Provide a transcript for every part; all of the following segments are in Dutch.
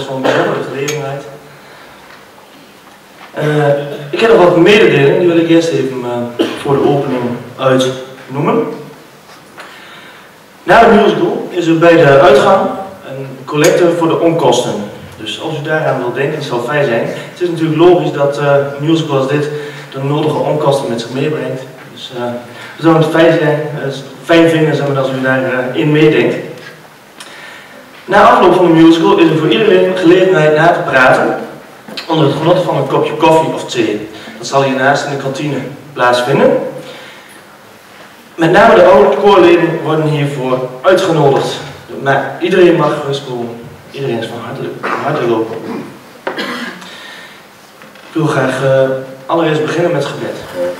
best wel een bijzondere gelegenheid. Ik heb nog wat mededelingen, die wil ik eerst even voor de opening uitnoemen. Na de musical is er bij de uitgang een collecte voor de onkosten. Dus als u daaraan wilt denken, het zal fijn zijn. Het is natuurlijk logisch dat een musical als dit de nodige onkosten met zich meebrengt. Dus we zouden het fijn vinden als u daarin meedenkt. Na afloop van de musical is er voor iedereen gelegenheid na te praten onder het genot van een kopje koffie of thee. Dat zal hiernaast in de kantine plaatsvinden. Met name de oude koorleden worden hiervoor uitgenodigd. Maar iedereen mag gerust komen. Iedereen is van harte welkom. Ik wil graag allereerst beginnen met het gebed.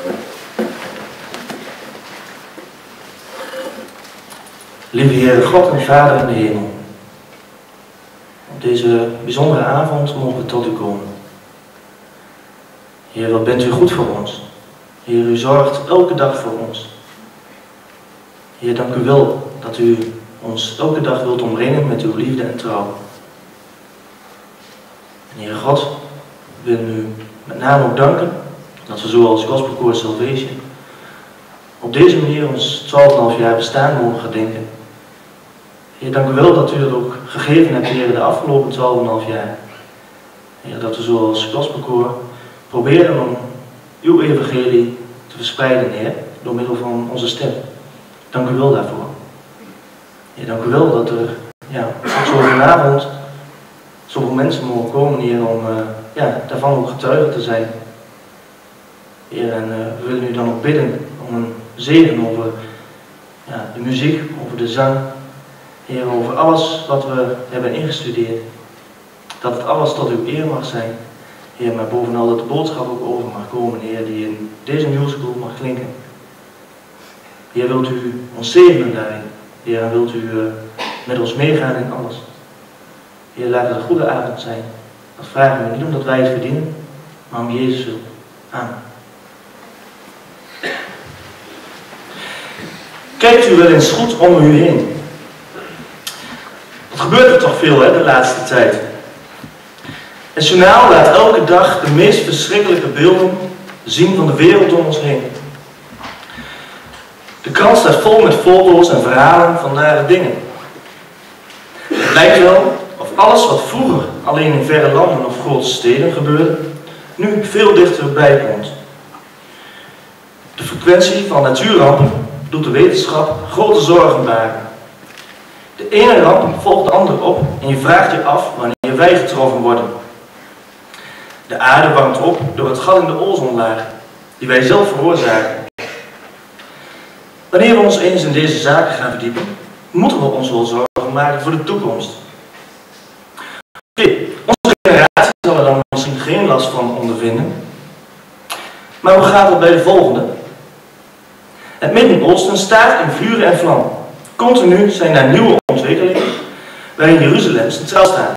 Lieve Heer, God en Vader in de hemel. Op deze bijzondere avond mogen we tot u komen. Heer, wat bent u goed voor ons. Heer, u zorgt elke dag voor ons. Heer, dank u wel dat u ons elke dag wilt omringen met uw liefde en trouw. En Heer God, we willen u met name ook danken dat we zoals Gospelkoor Salvation op deze manier ons 12,5 jaar bestaan mogen gedenken. Heer, dank u wel dat u dat ook gegeven hebt, Heer, de afgelopen 12,5 jaar. Heer, dat we zoals Gospelkoor proberen om uw evangelie te verspreiden, Heer, door middel van onze stem. Dank u wel daarvoor. Heer, dank u wel dat er ook zo vanavond zoveel mensen mogen komen hier om daarvan ook getuige te zijn. Heer, en we willen u dan ook bidden om een zegen over de muziek, over de zang. Heer, over alles wat we hebben ingestudeerd. Dat het alles tot uw eer mag zijn. Heer, maar bovenal dat de boodschap ook over mag komen, Heer, die in deze musical mag klinken. Heer, wilt u ons zegenen daarin. Heer, en wilt u met ons meegaan in alles. Heer, laat het een goede avond zijn. Dat vragen we niet omdat wij het verdienen, maar om Jezus wil. Amen. Kijkt u wel eens goed om u heen? Wat gebeurt er toch veel, hè, de laatste tijd? Het journaal laat elke dag de meest verschrikkelijke beelden zien van de wereld om ons heen. De krant staat vol met foto's en verhalen van nare dingen. Het lijkt wel of alles wat vroeger alleen in verre landen of grote steden gebeurde, nu veel dichterbij komt. De frequentie van natuurrampen doet de wetenschap grote zorgen baren. De ene ramp volgt de andere op en je vraagt je af wanneer wij getroffen worden. De aarde warmt op door het gat in de ozonlaag, die wij zelf veroorzaken. Wanneer we ons eens in deze zaken gaan verdiepen, moeten we ons wel zorgen maken voor de toekomst. Oké, onze generatie zal er dan misschien geen last van ondervinden. Maar hoe gaat het bij de volgende? Het Midden-Oosten staat in vuur en vlam. Continu zijn er nieuwe ontwikkelingen waarin Jeruzalem centraal staat.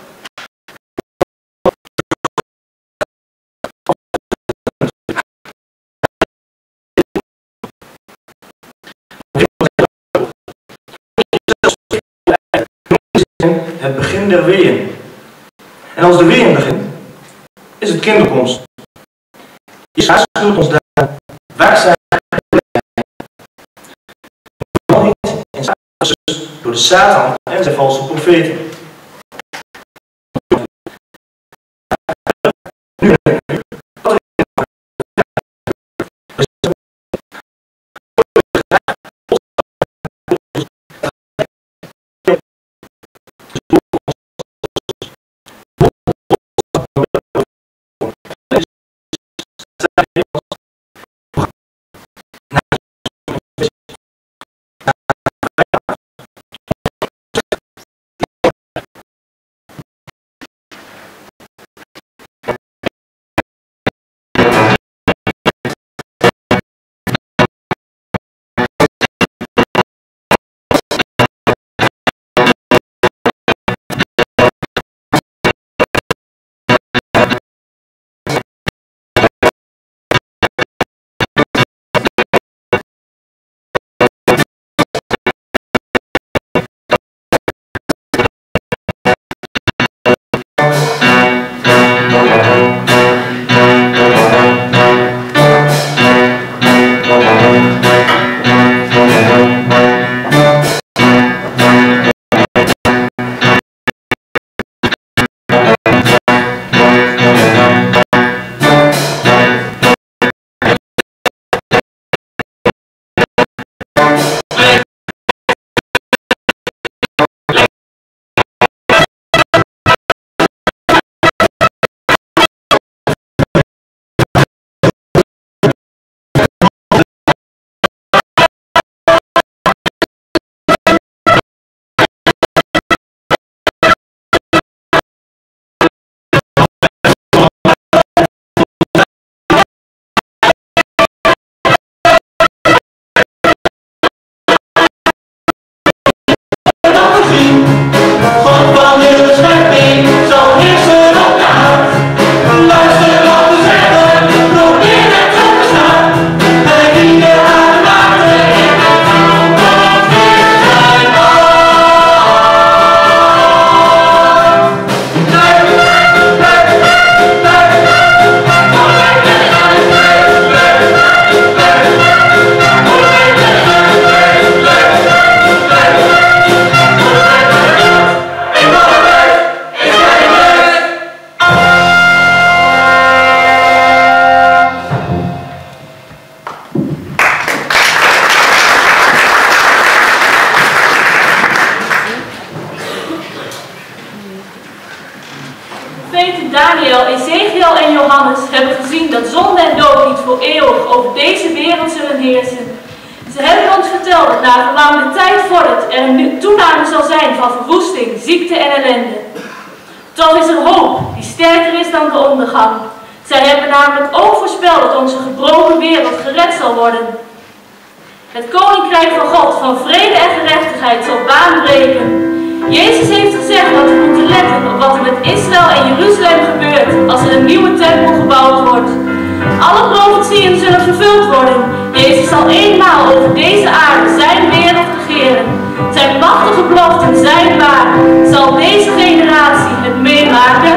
Het begin der weeën. En als de weeën beginnen, is het kinderkomst. Jezus waarschuwt ons daar. Waar zijn door de Satan en zijn valse profeten. profeten Daniel, Ezekiel en Johannes hebben gezien dat zonde en dood niet voor eeuwig over deze wereld zullen heersen. Ze hebben ons verteld dat na gelang de tijd vordert er een toename zal zijn van verwoesting, ziekte en ellende. Toch is er hoop die sterker is dan de ondergang. Zij hebben namelijk ook voorspeld dat onze gebroken wereld gered zal worden. Het koninkrijk van God, van vrede en gerechtigheid, zal baan breken. Jezus heeft gezegd dat we moeten letten op wat er met Israël en Jeruzalem gebeurt als er een nieuwe tempel gebouwd wordt. Alle profetieën zullen vervuld worden. Jezus zal eenmaal over deze aarde zijn wereld regeren. Zijn machtige beloften zijn waar. Zal deze generatie het meemaken?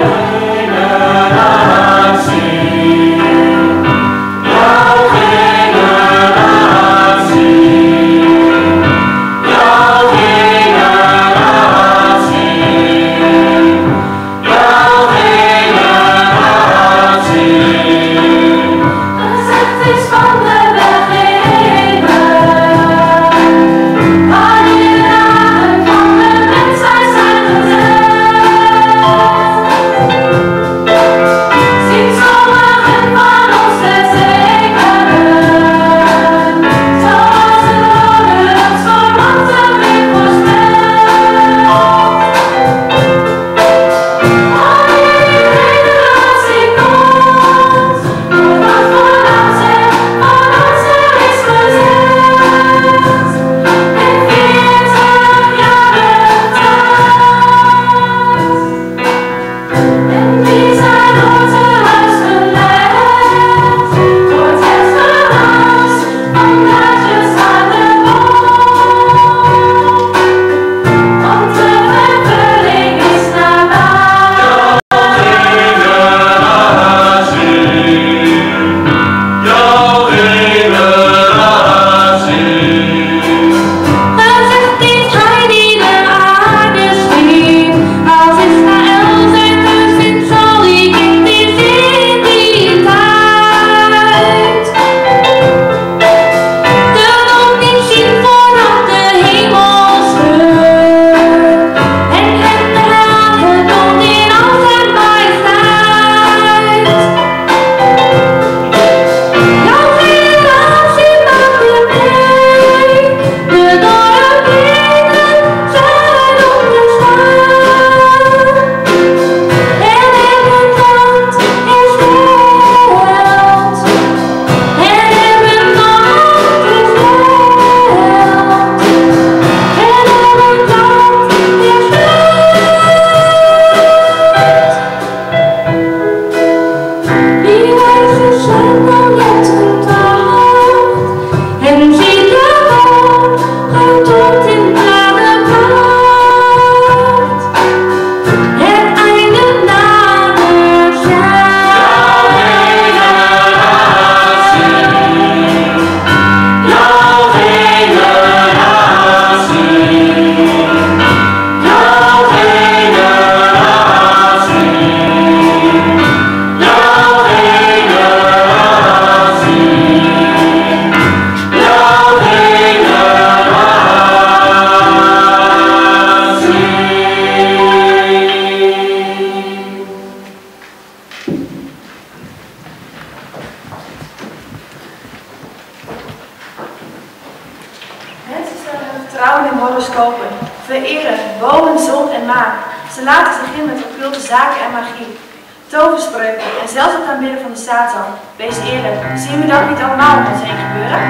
vertrouwen in horoscopen, vereren bomen, zon en maan. Ze laten zich in met occulte zaken en magie, toverspreuken en zelfs het aanbidden van de Satan. Wees eerlijk, zien we dat niet allemaal om ons heen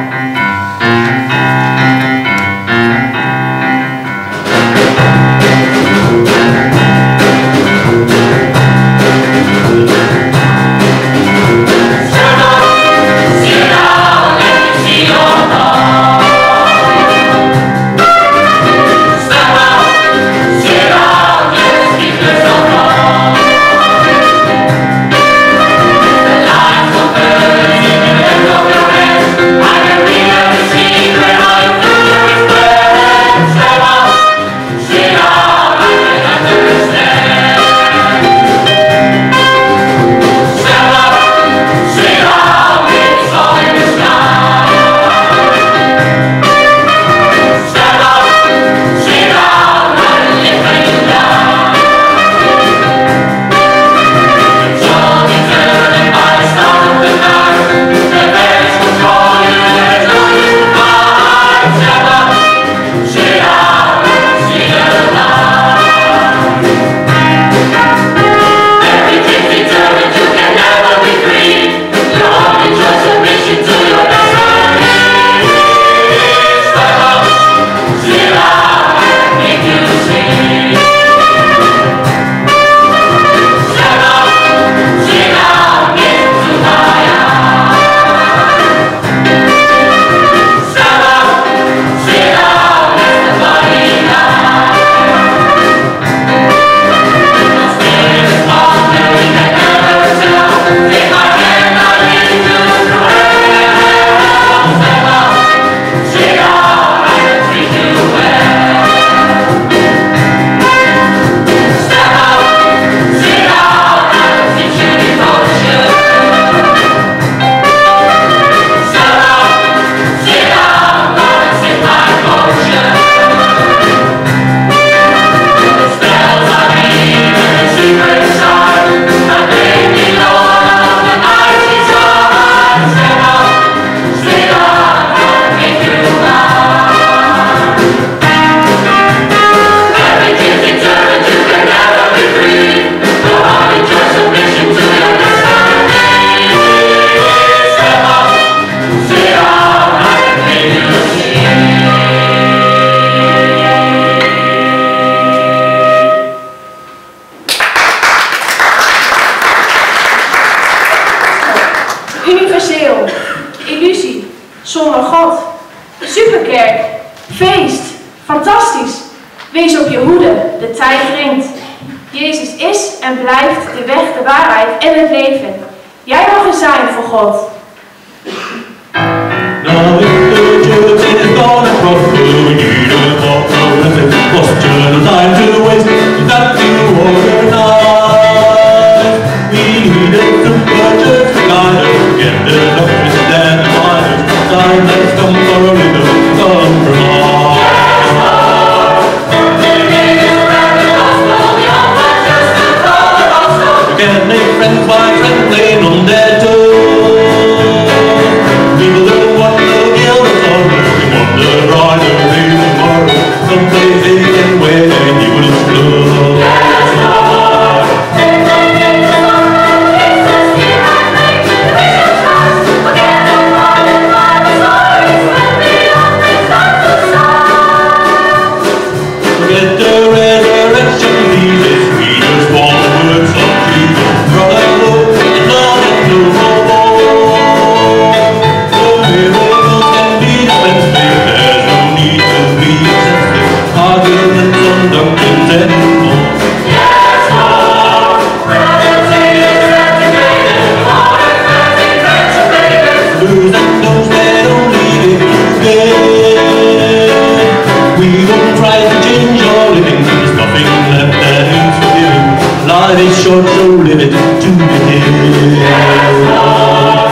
gebeuren? I can read every secret of Universeel. Illusie. Zonder God. Superkerk. Feest. Fantastisch. Wees op je hoede. De tijd dringt. Jezus is en blijft de weg, de waarheid en het leven. Jij mag er zijn voor God. Now if the church is gonna prosper, we need a comprehensive posture. No time to waste, it's time to organize. We need a super church to guide us, get the doctrines and the minors. Time has come for a little compromise. We can't make friends by trembling on their toes. People don't want to kill the sorrow, they want the bride of the tomorrow. Someplace they can wait and you will explode. Forget the resurrection, Jesus, we just want the words of Jesus. Brother, look, and love and no more. The miracles can be dispensed, there's no need to be sensitive. Arguments on doctrines and more. Yes, Lord, brothers and lose and those that only give you gain. We won't try to change your living, there's nothing left that needs forgiving. Life is short, so live it to the end. Yes, Lord.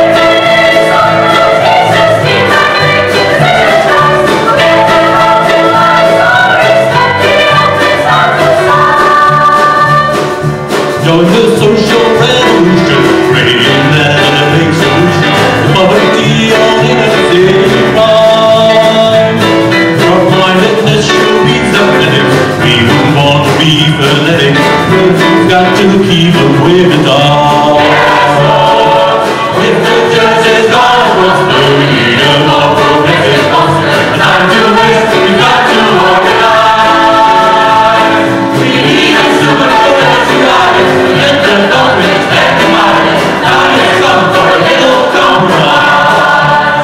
Join the social revolution, praying that a big solution to poverty on innocent crime. Broad-mindedness should be submitted, we wouldn't want to be pathetic. We've got to keep up with the dog. If the church is gonna prosper, we need a more progressive posture. The time to waste, we've got to organize. We need a super church to guide us, forget the doctrines and the minors. Time has come for a little compromise.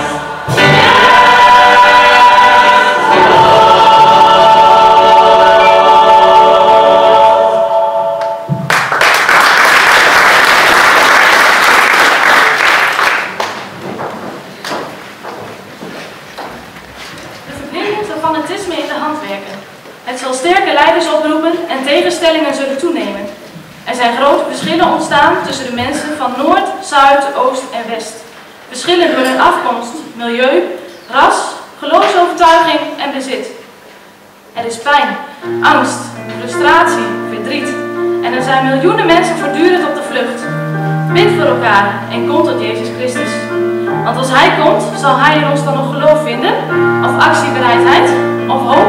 De verblinding zal fanatisme in de hand werken. Het zal sterke leiders oproepen en tegenstellingen zullen toenemen. Er zijn grote verschillen ontstaan tussen de mensen van Noord, Zuid, Oost en West. Verschillen door hun afkomst, milieu, ras, geloofsovertuiging en bezit. Er is pijn, angst, frustratie, verdriet. En er zijn miljoenen mensen voortdurend op de vlucht. Bid voor elkaar en kom tot Jezus Christus. Want als Hij komt, zal Hij in ons dan nog geloof vinden, of actiebereidheid, of hoop.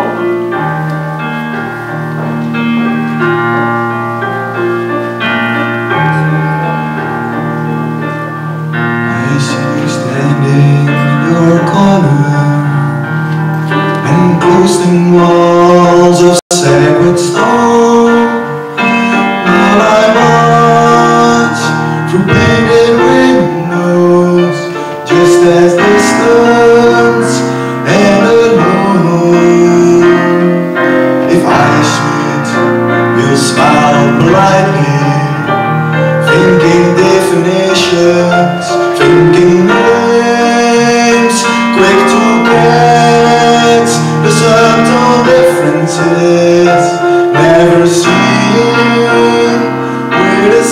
I see you standing in your corner, enclosed in walls of sacred stone. All I watch from painted windows, just as distance and alone. If I should, you'll smile politely, thinking definitions, thinking names, quick to get the subtle differences, never seeing we're the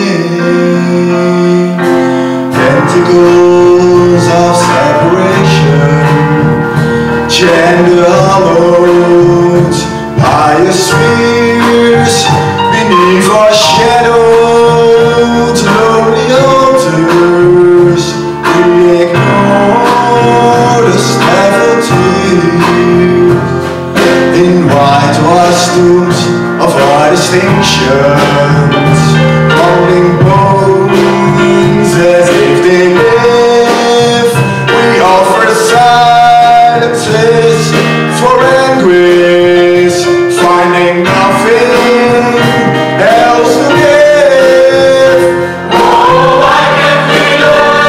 same. Tentacles of separation, gender hollowed by your spheres, beneath our shadowed lonely altars. We ignore the stifled tears in white costumes of our distinctions, holding bones as if they live. We offer silences for anguish, finding nothing else to give. Oh, I can feel it.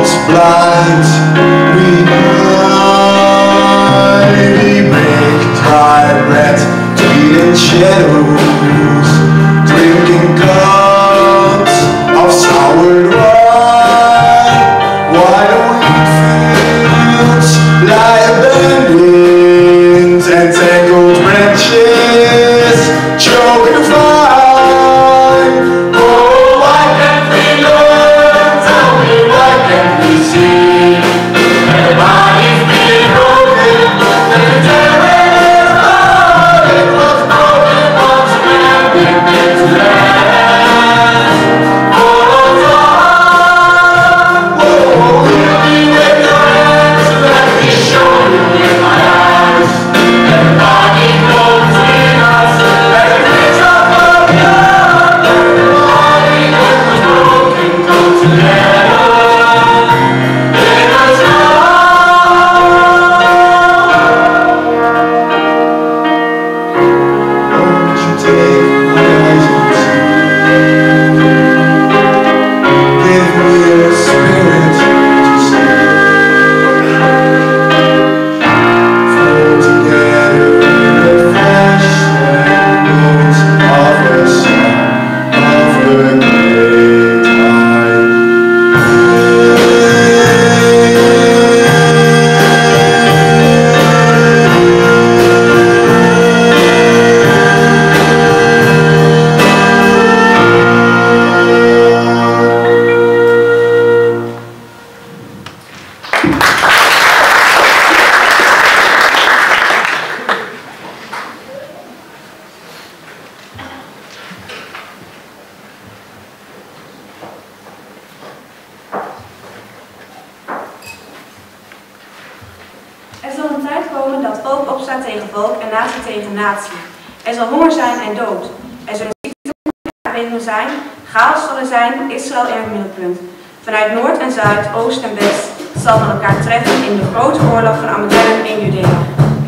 false blind. We hide, we make dry bread, eating shadows, drinking cups of soured wine. Wide fields lie abandoned, and tangled branches choke the vine. Oh, why can't we learn? Tell me, why can't we see? Everybody's being broken, the terror is hard. It was broken once again, we've been to last. Oh, time, oh, heal me with your hands, let me show you with my eyes. Everybody go between us, let the bridge up beyond. Everybody that was broken come together in a won't you take my eyes and see? Give me your spirit to see. Fall together in the flesh and bones of the sun of the great tide. Er zal een tijd komen dat volk opstaat tegen volk en natie tegen natie. Er zal honger zijn en dood. Er zullen ziekten zijn, chaos zal er zijn, Israël in het middelpunt. Vanuit Noord en Zuid, Oost en West zal men elkaar treffen in de grote oorlog van Armageddon in Judea.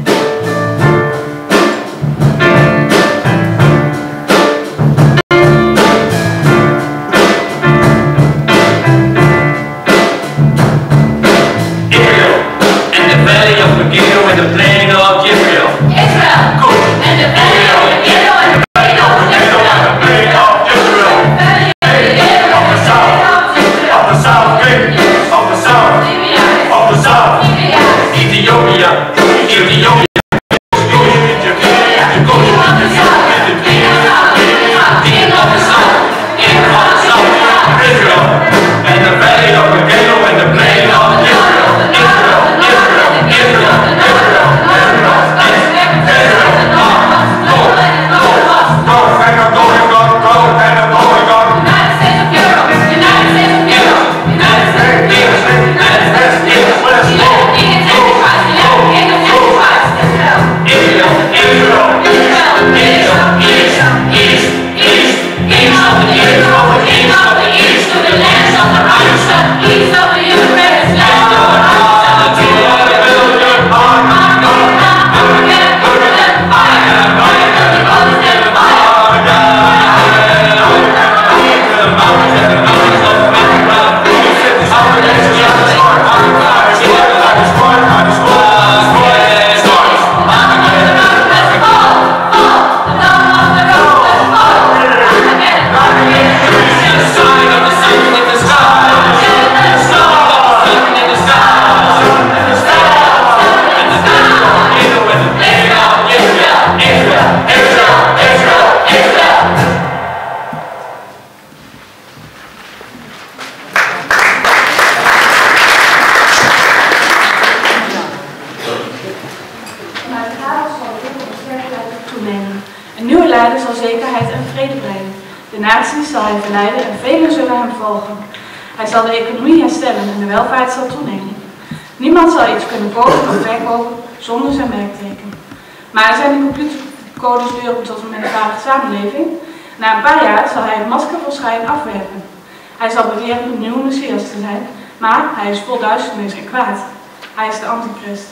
leider zal zekerheid en vrede brengen. De naties zal hij verleiden en velen zullen hem volgen. Hij zal de economie herstellen en de welvaart zal toenemen. Niemand zal iets kunnen kopen of verkopen zonder zijn merkteken. Maar zijn de computercodes duren tot een menselijke samenleving? Na een paar jaar zal hij het masker van schijn afwerpen. Hij zal beweren een nieuwe Messias te zijn, maar hij is vol duisternis en kwaad. Hij is de antichrist.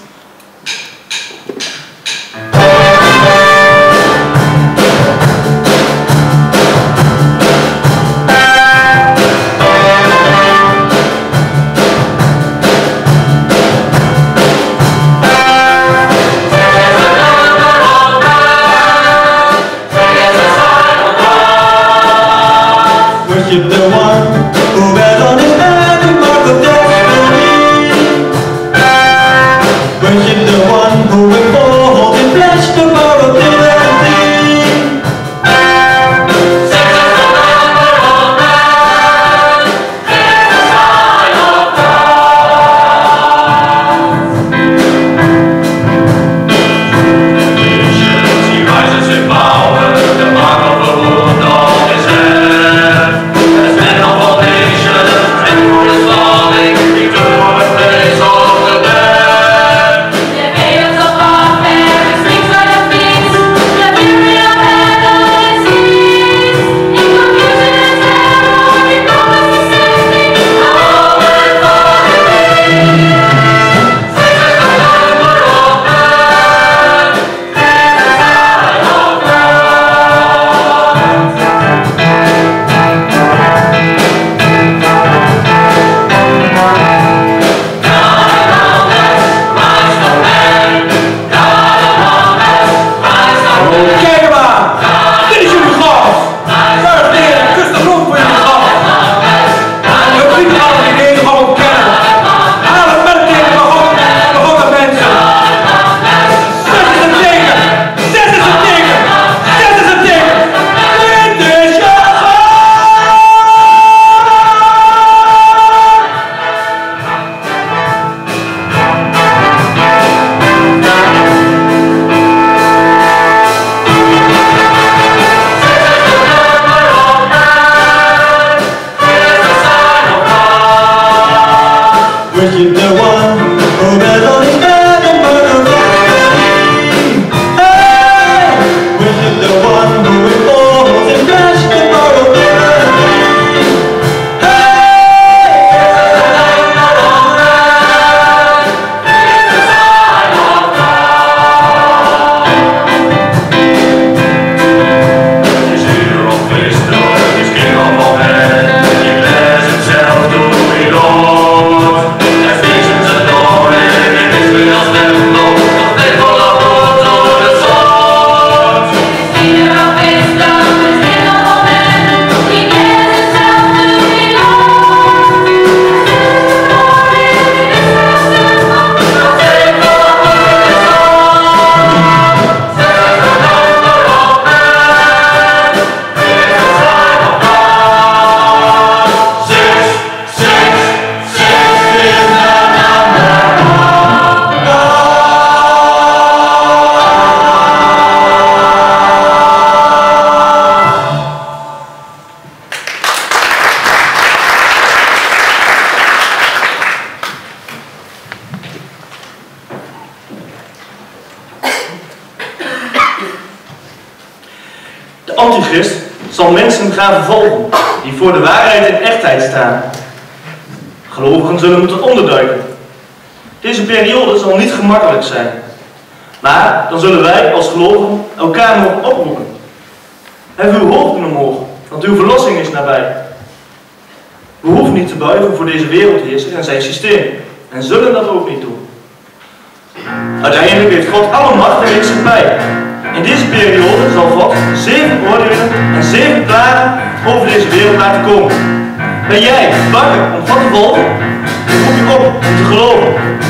antichrist zal mensen gaan vervolgen die voor de waarheid en echtheid staan. Gelovigen zullen moeten onderduiken. Deze periode zal niet gemakkelijk zijn. Maar dan zullen wij als gelovigen elkaar mogen oproepen. Hef uw hoofden omhoog, want uw verlossing is nabij. We hoeven niet te buigen voor deze wereldheerser en zijn systeem. En zullen dat ook niet doen. Uiteindelijk heeft God alle macht en heerschappij. In deze periode zal God 7 oordelen en 7 plagen over deze wereld laten komen. Ben jij wakker om God te volgen? Ik roep je op om te geloven.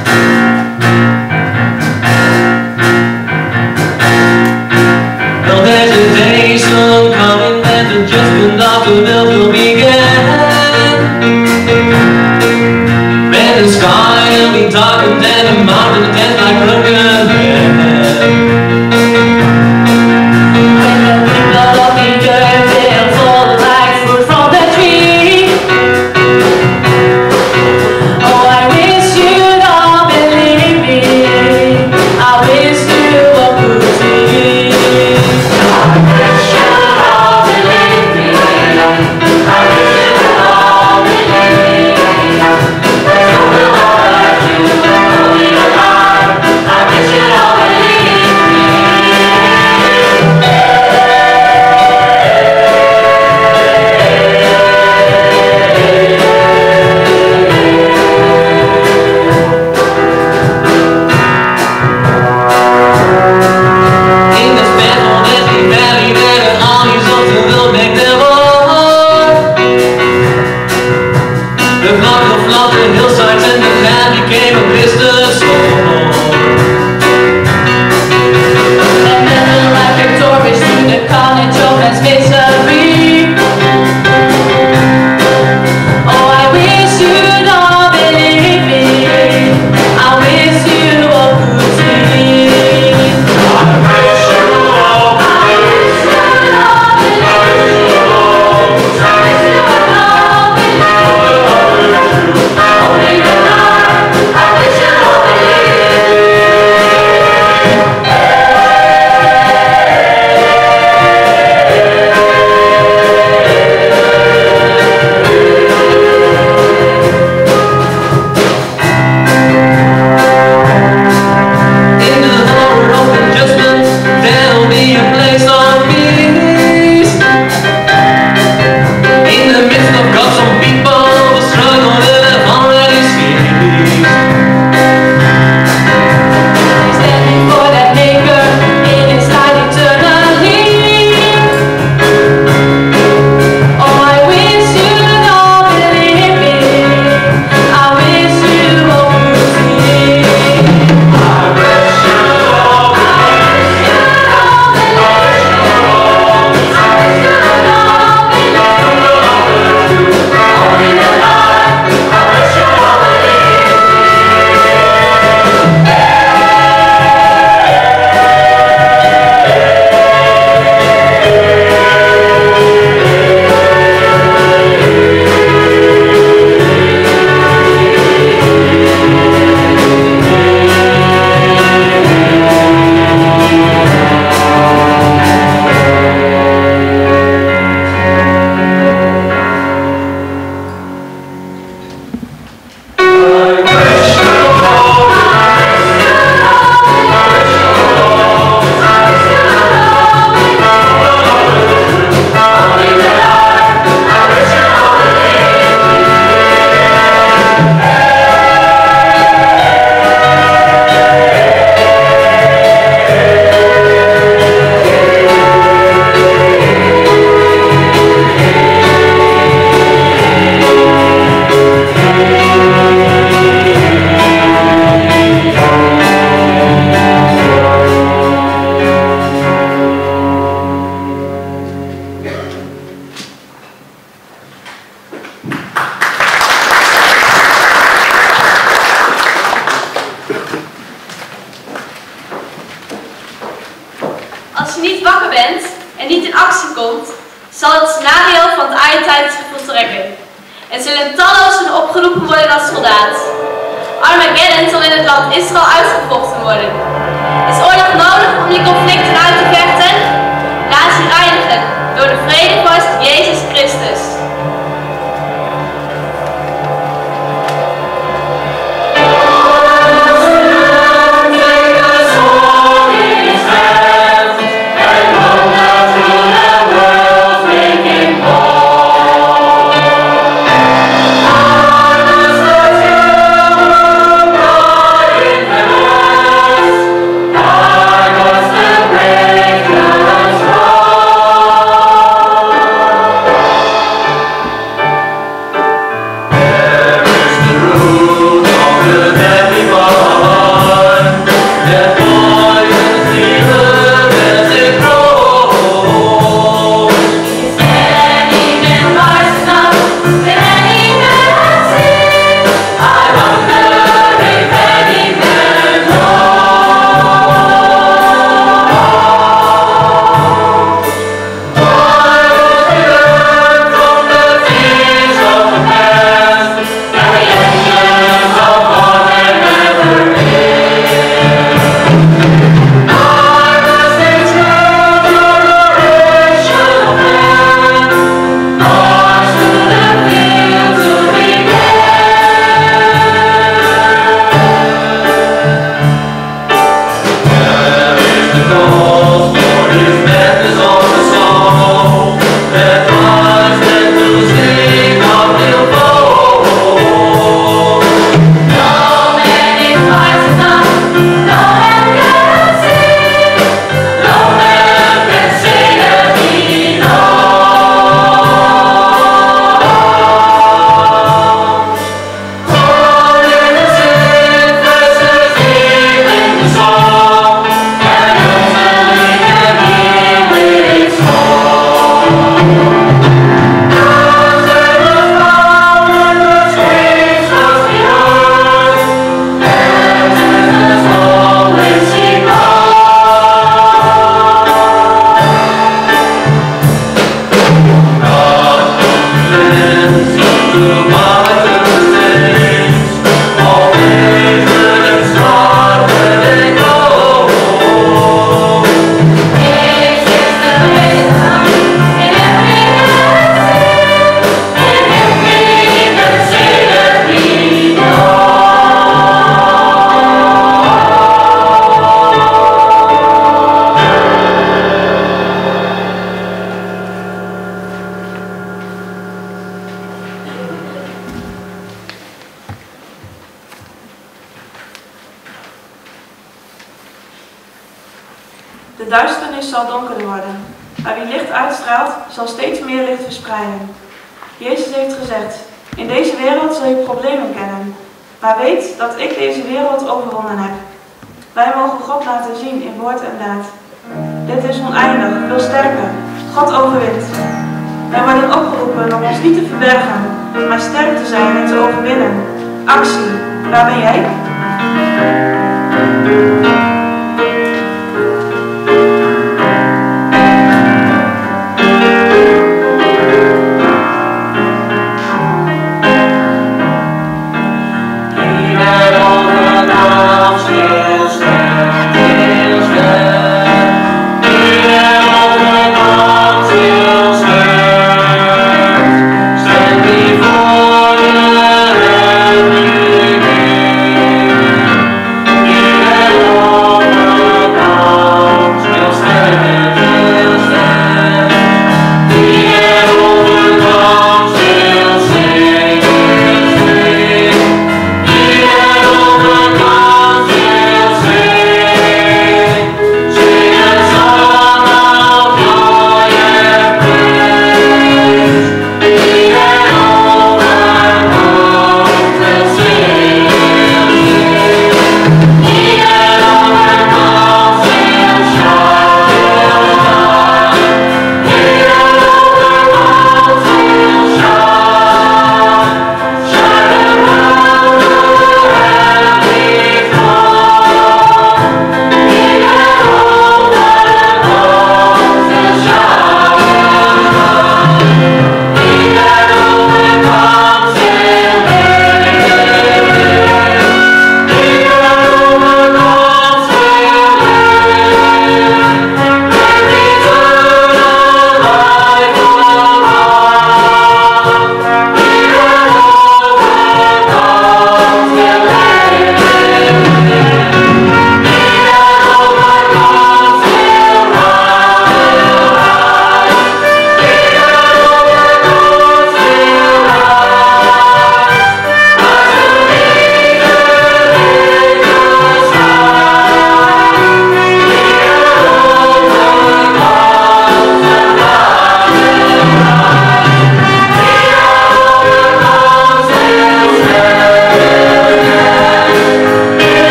Well, there's a day soon coming when the judgment of the world will begin. When the sky will be darkened and the mountain dance like broken hand. When the people of the earth will fall like fruit from the tree. Oh, I wish you'd all believe me. I wish you all could see. I wish you'd all believe me. I wish you'd all believe me. There's no will hurt you, only your heart. I wish you'd all believe me. In this battle that we valley where the armies of the world make their war. The blood will flood the hillsides and the land became a blistered sword. And then the light victorious to the carnage of man's misery. Oh, I wish you'd all believe me. I wish you all could see. I wish you all believe me. I wish you all believe me. Only your heart. I wish you all believe me. In the horror of the judgment, there'll be a place of peace. In the midst of God, some people will struggle will have already ceased. Stand before that Maker in His light eternally. Oh, I wish you'd all believe me. I wish you all could see. I wish you all believe me. I wish you all believe me. Only the Lord. I wish you all believe me. Als je niet wakker bent en niet in actie komt, zal het scenario van het eindtijd zich voltrekken. En zullen tallozen opgeroepen worden als soldaat. Armageddon zal in het land Israël uitgevochten worden. Is oorlog nodig om die conflicten uit te vechten? Laat je reinigen door de De duisternis zal donkerder worden, maar wie licht uitstraalt, zal steeds meer licht verspreiden. Jezus heeft gezegd, in deze wereld zul je problemen kennen, maar weet dat ik deze wereld overwonnen heb. Wij mogen God laten zien in woord en daad. Dit is oneindig, veel sterker. God overwint. Wij worden opgeroepen om ons niet te verbergen, maar sterk te zijn en te overwinnen. Actie, waar ben jij?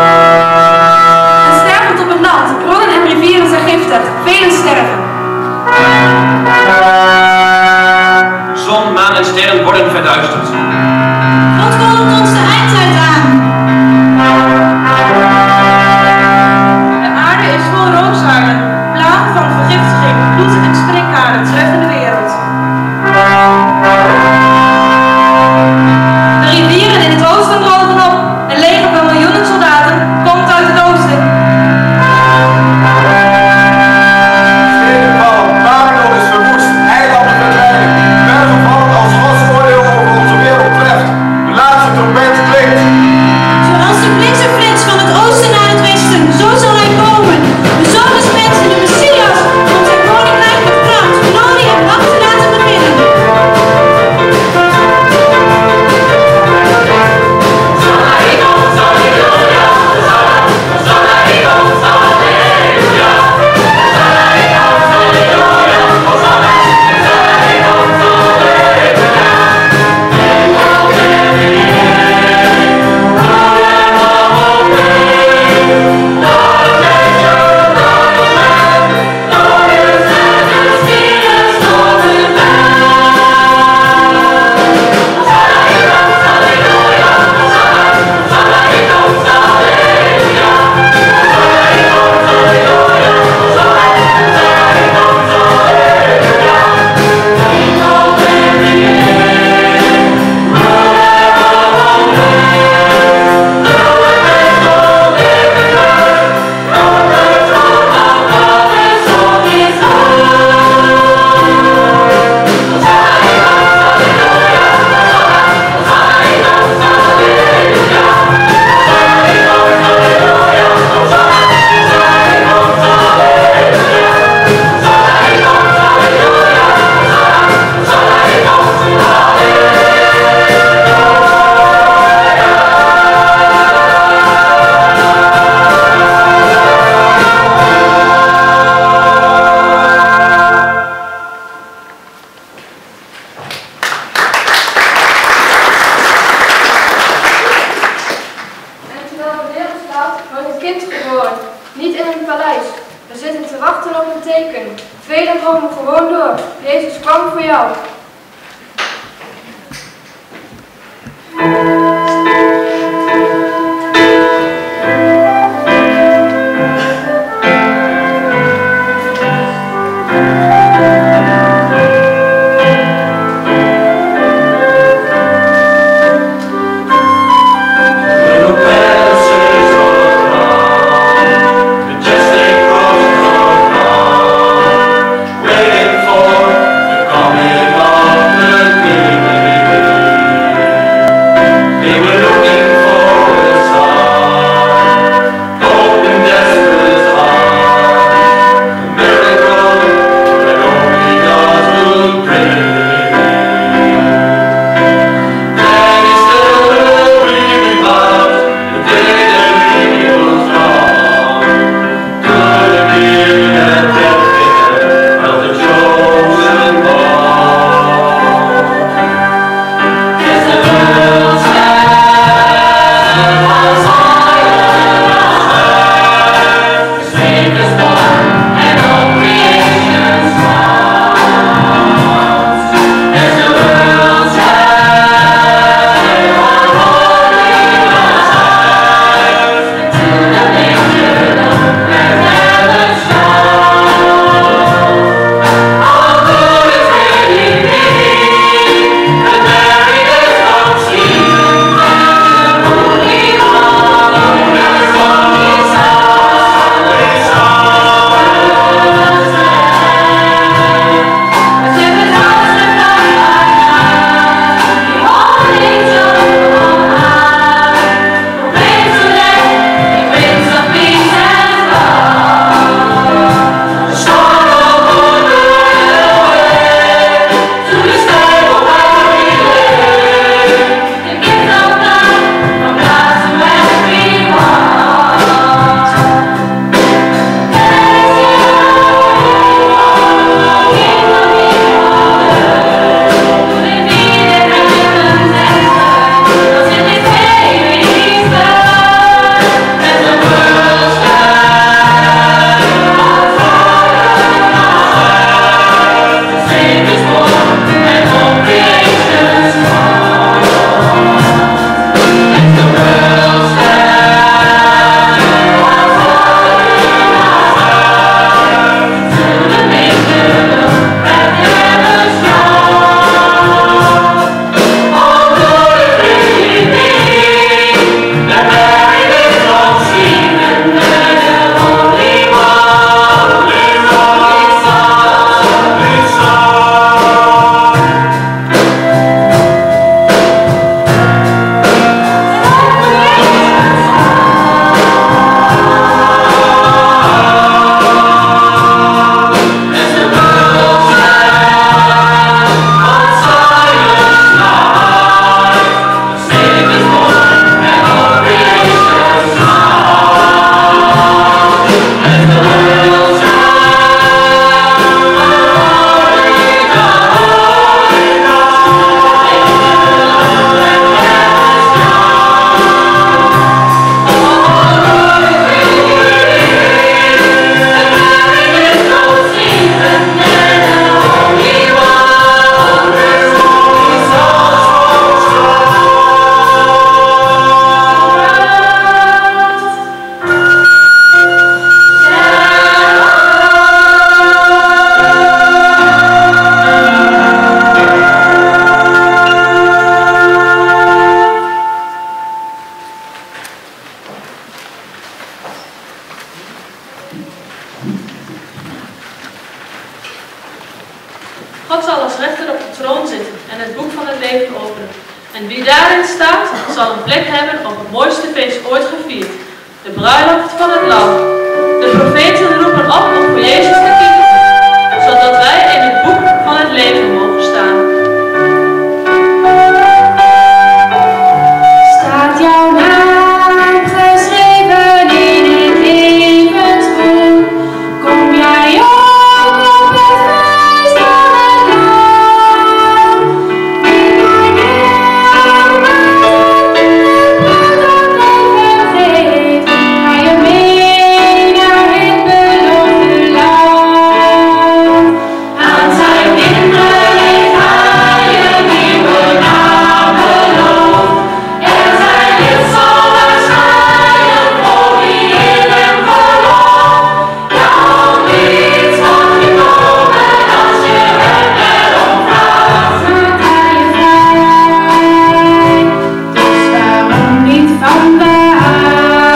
Velen sterven. worden verduisterd. Wat kondigt ons de eindtijd aan? De aarde is vol rookzuilen, plagen van vergiftiging, bloed en sprinkhanen treffen de wereld. De rivieren in het oosten drogen op. Een leger van miljoenen soldaten komt uit het oosten. Steden vallen, Babylon is verwoest, eilanden verdwijnen, bergen vallen als Gods oordeel over onze wereld treft. De laatste trompet klinkt. Zoals de bliksemflits van het oosten naar het westen, zo zal hij komen. De zoon des mensen, de Messias, om zijn koninkrijk met kracht, glorie en macht te laten beginnen. Niet in een paleis. We zitten te wachten op een teken. Velen komen gewoon door. Jezus kwam voor jou. Coming of the King. God zal als rechter op de troon zitten en het boek van het leven openen. En wie daarin staat, zal een plek hebben op het mooiste feest ooit gevierd. De bruiloft van het lam. De profeten roepen op om voor Jezus te kiezen, zodat wij in het boek van het leven mogen staan. Staat jouw naam geschreven in het levensboek? Kom jij ook op het feest van het lam? Wie mijn naam maakt en het bloed op leven geeft, ga je mee naar het beloofde land. Aan zijn kinderen heeft hij een nieuwe naam beloofd. Er zijn dit zal waarschijnlijk voor wie in hem gelooft. Jouw niets mag je komen als je hem erom vraagt. Maakt hij je vrij, dus waarom niet vandaag?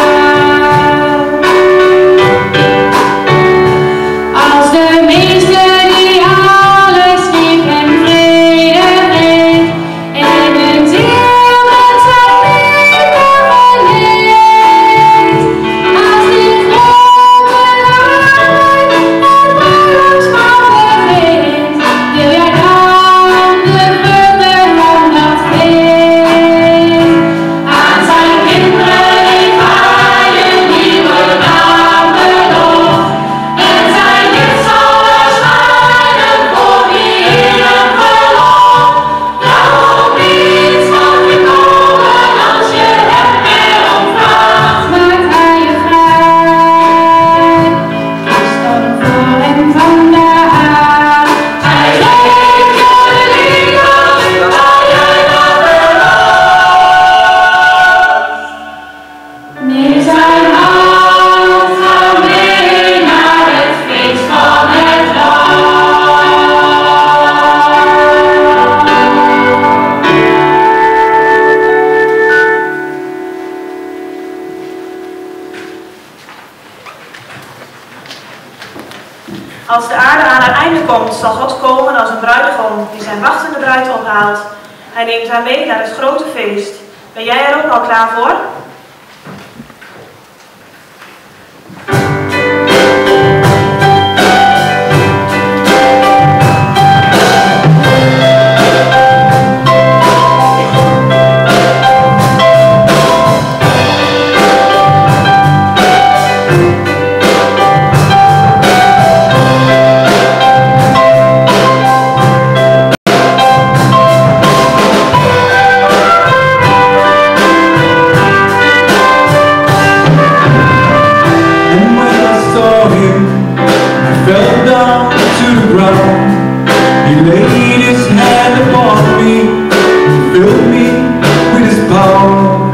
Als de meester die alles schiep hem vrede brengt en een ziel met zijn liefde verleent. Als die grote nacht het bruiloftsmaal begint, wil jij dan de vruchten van dat feest? Aan zijn kinderen heeft hij een nieuwe naam beloofd. En zijn licht zal waarschijnlijk voor wie in hem gelooft. Jouw niets mag je komen als je hem erom vraagt. Maakt hij je vrij, kies dan voor hem vandaag. Hij geeft je de liefde waar jij naar verlangt. Neem zijn hand, ga mee naar het feest van het lam. Als de aarde aan haar einde komt, zal God komen als een bruidegom die zijn wachtende bruid ophaalt. Hij neemt haar mee naar het grote feest. Ben jij er ook al klaar voor? And when I saw him, I fell down to the ground. He laid his hand upon me, and filled me with his power.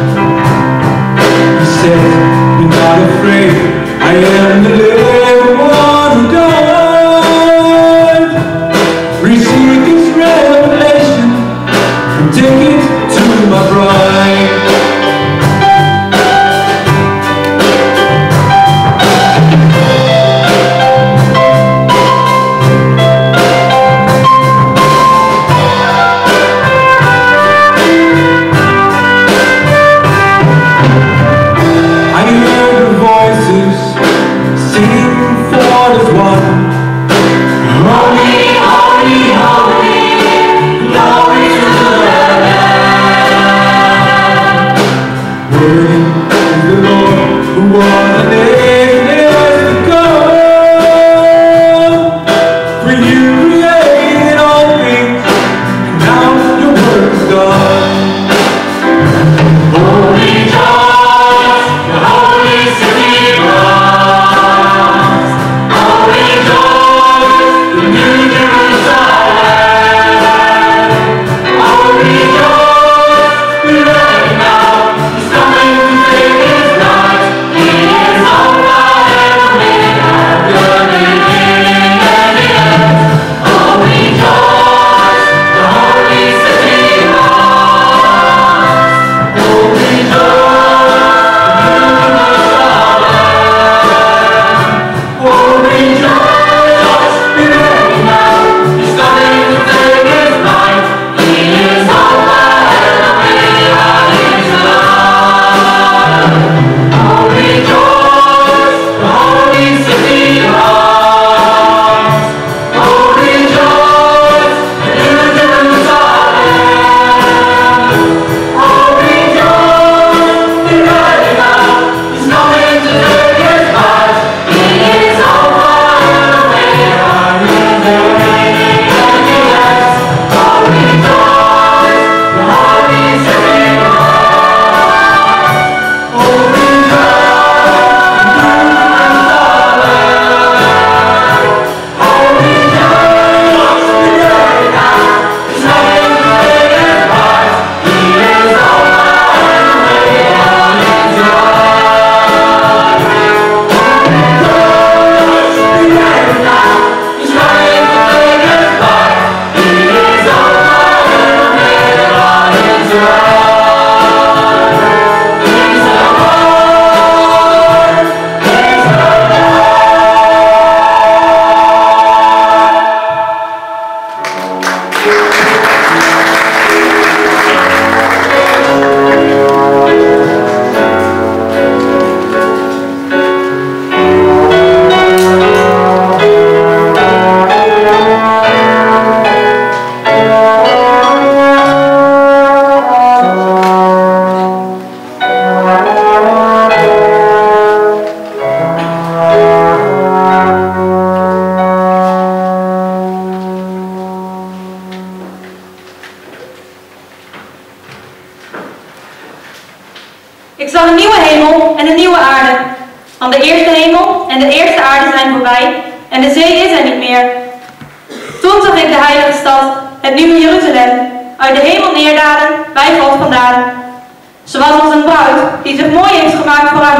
He said, "Be not afraid, I am the living one who died. Receive this revelation and take it to my bride." I heard the voices singing Want de eerste hemel en de eerste aarde zijn voorbij en de zee is er niet meer. Toen zag ik de heilige stad, het nieuwe Jeruzalem, uit de hemel neerdalen bij God vandaan. Ze was als een bruid die zich mooi heeft gemaakt voor haar